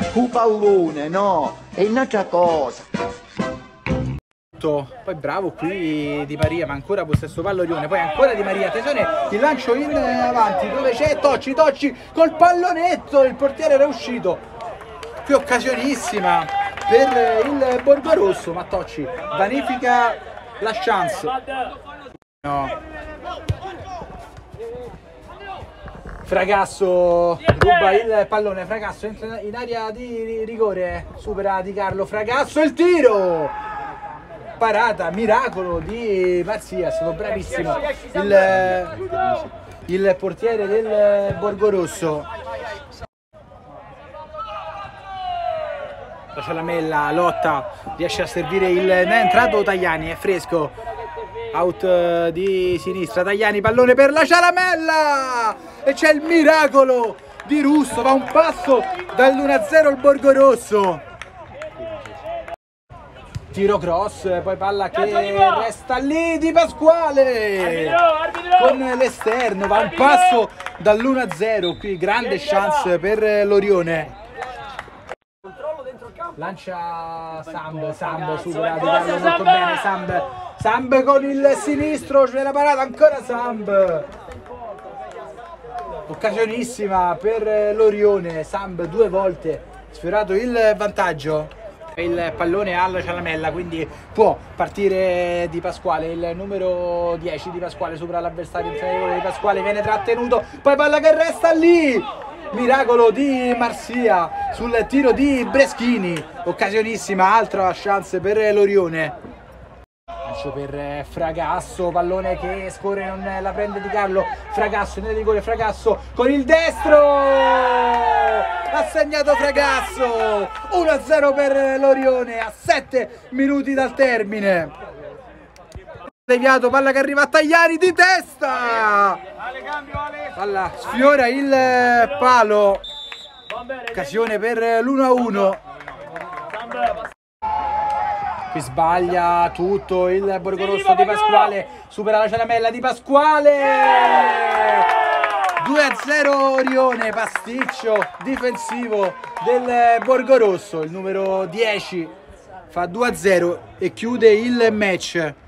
un pallone, no, è un'altra cosa. Poi bravo qui Di Maria, ma ancora possesso pallone, poi ancora Di Maria, attenzione, il lancio in avanti, dove c'è Tocci col pallonetto, il portiere era uscito. Qui occasionissima per il Borgorosso, ma Tocci vanifica la chance. No. Fragasso ruba il pallone, Fragasso entra in area di rigore, supera Di Carlo, Fragasso, il tiro! Parata, miracolo di Marzia, è stato bravissimo il portiere del Borgorosso. La Cialamella lotta, riesce a servire il... è entrato Tajani, è fresco, out di sinistra, Tajani, pallone per la Cialamella e c'è il miracolo di Russo, va un passo dall'1-0 il Borgorosso. Tiro cross, poi palla che resta lì di Pasquale con l'esterno, va un passo dall'1-0, qui grande chance per l'Orione. Lancia Samb supera Di Carlo molto bene, Samb con il sinistro, c'è la parata, ancora Samb. Occasionissima per l'Orione, Samb 2 volte sfiorato il vantaggio. Il pallone alla Cialamella, quindi può partire Di Pasquale, il numero 10 Di Pasquale supera l'avversario inferiore Di Pasquale, viene trattenuto, poi palla che resta lì, miracolo di Marzia sul tiro di Breschini, occasionissima, altra chance per l'Orione. Lancio per Fragasso, pallone che scorre, non la prende Di Carlo, Fragasso nel rigore, Fragasso con il destro, ha segnato Fragasso, 1-0 per l'Orione a 7 minuti dal termine. Deviato, palla che arriva a Tajani di testa, palla sfiora il palo, occasione per l'1-1. Qui sbaglia tutto il Borgorosso, Di Pasquale supera la Cialamella, Di Pasquale 2-0 Orione, pasticcio difensivo del Borgorosso, il numero 10 fa 2-0 e chiude il match.